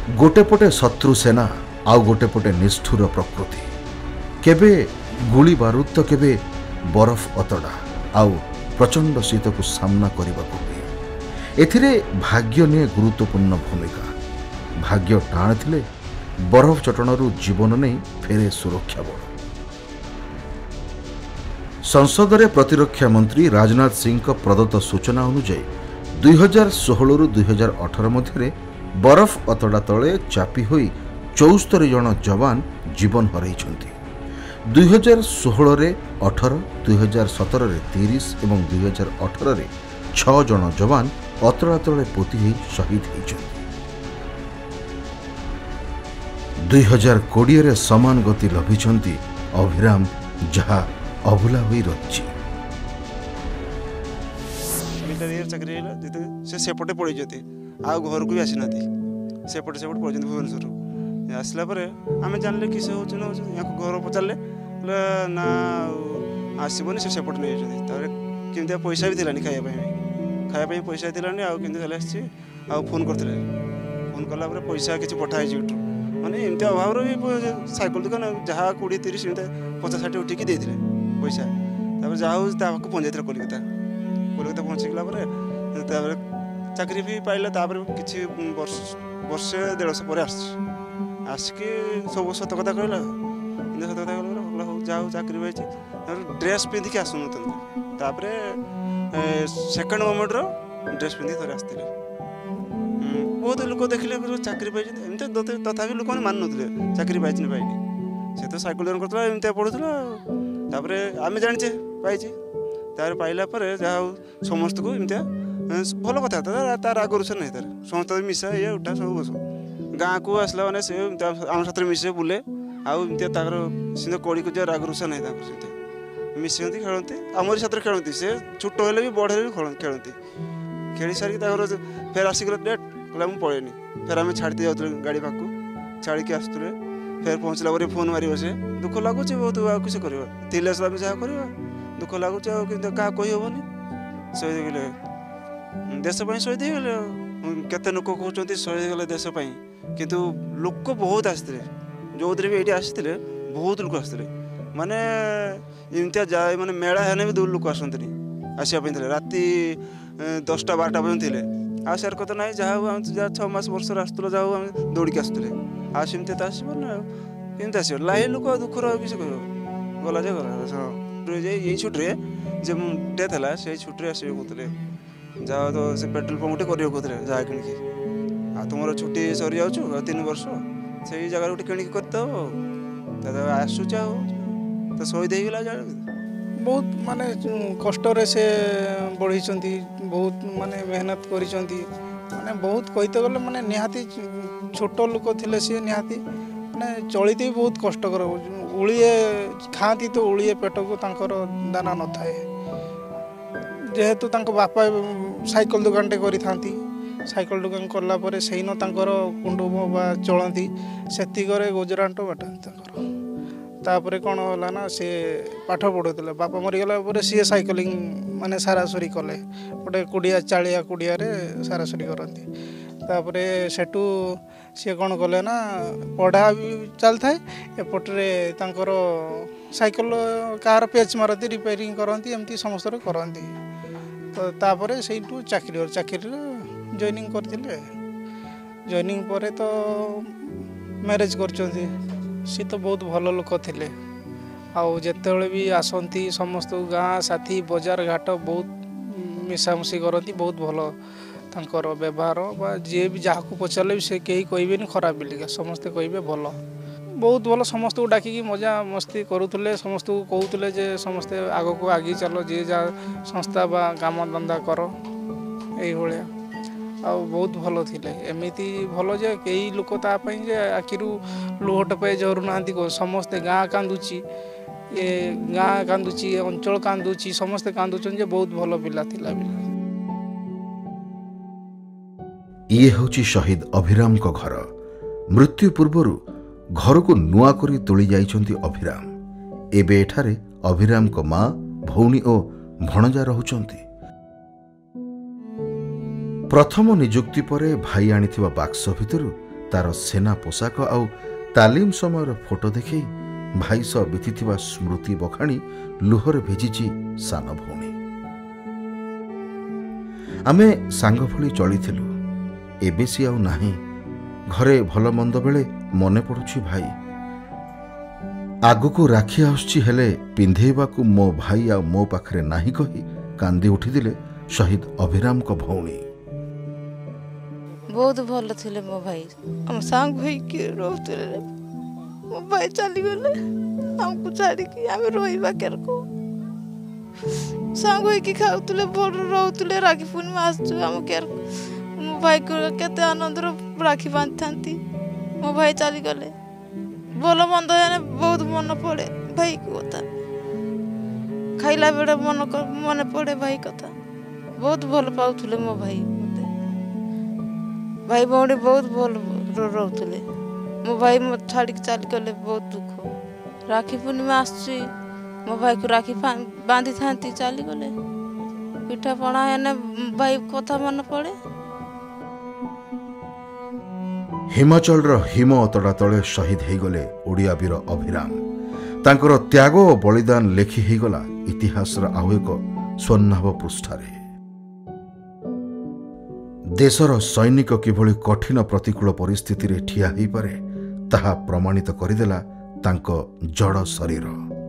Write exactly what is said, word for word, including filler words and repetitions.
गोटे पटे शत्रु सेना आउ गोटे पटे निष्ठुर प्रकृति केबे गुली बारूद तो केबे बरफ अतड़ा आउ प्रचंड शीत को सामना करने को हुए। एथिरे भाग्य ने गुरुत्वपूर्ण भूमिका। भाग्य टाण थिले बरफ चटणरू जीवन नहीं फेरे सुरक्षा बल। संसद में प्रतिरक्षा मंत्री राजनाथ सिंह का प्रदत्त सूचना अनुଯାयी दुई हजार षोहल रु दुई हजार अठर मध्य बरफ अतड़ा तले चापी होई चौस्तरी जन जवान जीवन हरैछंती। दुई हजार षोहल रे अठर दुई हजार सतर रे तीस एवं दुई हजार अठर रे छह जन जवान अतड़ा तले पोती होई शहीद होइछंती। दुई हजार कोड़े रे समान गति लभिछंती अभिराम जहा अभुला होई रही। चाकरी से सेपटे पड़े आ घर को भी आसी ना सेपटे सेपटे पड़े भुवनेश्वर आसला आम जानले कि से हो घर पचारे ना आसबनी से सेपटे नहीं केमती पैसा भी थिलानी खायापी खायापी पैसा थिलानी आमती आ फोन करते फोन कला पैसा किसी पठाई माने एमती अभाव भी साइकेल दुकान जहाँ कोड़े तीस पचास षाठी उठिकी देते पैसा जहाँ पहुँचाई कलिकता कलिकता पहुँचीगला चाकरी भी पाइला किसी वर्ष वर्षे देढ़श पर आसिकी सब सत कथा कहला सत कथा कहला हो जाओ चाकरी पाई ड्रेस पिंधिकी आसुन सेकेंड मोमेंट ड्रेस पिंधि थे आसते बहुत लोक देखिले चाकरी पाई एमती तथा लोक मैंने मान ना चाकरी पाई पाइनि से तो साइकेल रन करता एमती पढ़ुला आम जाचे पाई पाइला जहाँ समस्त को एमती भल कथा तार आगे रुषा नहीं तार समस्त मिसा ये उठा सब बस गाँव को आसला मैंने से आम साथ मिसे बुले आमती सीधे कड़ी को राग रुषा नहीं मिशंती खेलती आमरी साथ खेलती से छोट हेल्ले भी बड़ हेल्ले भी खेलती खेली सारिक फेर आसिक डेट कहला मुझे पड़ेनि फेर आम छाड़ी जाऊँ गाड़ी पाक छाड़ी आसुले फेर पहुँचला पर फोन मार से दुख लगुच बहुत आ किसी कर जहाँ कर दुख लगुच क्या कहीहबनी शहीद गले देश शहीद हो गले केते लोक कहते शहीद गले देशपाई किंतु लोक बहुत आसते जो भी ये आसते बहुत लोक आसते माने इमतिया जाए माने मेला है भी दूर लोक आसती आसापी राति दसटा बारटा पर्यटन थे आसार कथा ना जहाँ जहाँ छः मस वर्ष आसला जहाँ आम दौड़िकी आसुले आसमती तो आसब ना केमती आस लाइ लोक दुख किसी कह गला जे गला यही छुट्टी जे डेथ है से छुट्टी आसवे कहते जहाँ तो से पेट्रोल पंप गोटे कहते जहाँ कि तुम छुट्टी सरी जाऊ तीन वर्ष से जगह गोटे किणिक करदे आसूच तो शहीद होगा बहुत माने कष्ट से बढ़ी बहुत माने मेहनत करी माने बहुत कहते गले माने निहाती छोट लोक थे सी निहाती माने चलते भी बहुत कष्टकर उड़िए खाती तो उड़िए पेट को तांकर दाना न थाए जेहेतु तांको बापा साइकेल दुकान टे करी थांती साइकेल दुकान कला परे सेन तांकर कुंडुम बा चलती सेतिकरे गुजराट बाटाती तापर कौन है ना सी पाठ पढ़ुले बापा मरीगला सी साइकेलिंग माने सारासरी कले गोटे कुड़िया चालिया कुड़िया सारासरी करती तापर सेठू सी कौन कले ना पढ़ा भी चल थाए एपटे तांकर साइकेल कार पेच मारती रिपेयरिंग करती एमती समस्त करती तो तापर से चाकरी चाकरी जॉइनिंग करते जॉइनिंग पर तो मैरिज कर सी तो बहुत भल लोक थे आउ जिते भी आसती समस्त गाँ साथी बजार घाट बहुत मिसामिशी करती बहुत भल तांकर व्यवहार बा जी भी जहाँ को पचारे भी से कहीं कहे खराब बिलिका समस्ते कहे भल बहुत भल समस्त को डाकिकी मजा मस्ती करुले समस्त को कहते जे समस्ते आग को आगे चलो जी जहाँ संस्था बा काम धंदा कर ये आ बहुत भल थे एमती भल जे कई लोक तापाई जे आखिरू लुह टपाई झरू ना समस्ते गाँ कांदुची ये गाँ कांदुची अंचल कांदुची समस्ते कांदुचन जे बहुत भल पिला थिला ये होची शहीद अभिराम को घर मृत्यु पूर्वर घर को नुआ करी तोली जाइछंती अभिराम एबे एठारे अभिराम को माँ भौणी और भणजा रहुचंती प्रथम निजुक्ति परे भाई आनिथिबा बाक्स भितरु तार सेना पोशाक आउ तालीम समय फोटो देखी भाई सह बीतीथिबा स्मृति बखाणी लुहर भेजिची सान भौणी। आमे सांग भली चलिथिलु, एबे सी आउ नाही। घरे भल मंद बेले मने पड़ुछि भाई। आगु को राखी आसुछि हेले पिंधेबाकू मो भाई आ मो पाखरे नाही कही कांदी उठिदिले शहीद अभिराम को भौणी। बहुत भल थिले मो भाई, हम सांग भाई के रोतले मो भाई चली गले हमको छाड़ी कि आमे रोइबा केरको। सांग भाई की खाउतले बोल रोतले राखी पूर्णिमा आसु हम केर मो भाई को केते आनंद रो राखी बांधथांती। मो भाई चली गले बोल मंद याने बहुत मन पड़े भाई को कथा। खाइला बेड़े मन मन पड़े भाई कथा। बहुत भल पाउथले मो भाई मते। भाई भौणी बहुत भल रोथले। मो भाई मो छाड़ी चली गले बहुत दुख। राखी पूर्णिमा आसुची मो भाई को राखी बांधी थांती चली गले। पिठा पणा हेने भाई कथा मन पड़े। हिमाचल रो हिम अतड़ा तले शहीद हो गले ओडिया वीर अभिराम। तांकर त्याग और बलिदान लेखि हो गला इतिहास आउ एक स्वर्णाभ पृष्ठारे। देशर सैनिक किभली कठिन प्रतिकूल परिस्थिति रे ठिया हो पारे ताहा प्रमाणित करदेला तांको जड़ शरीर।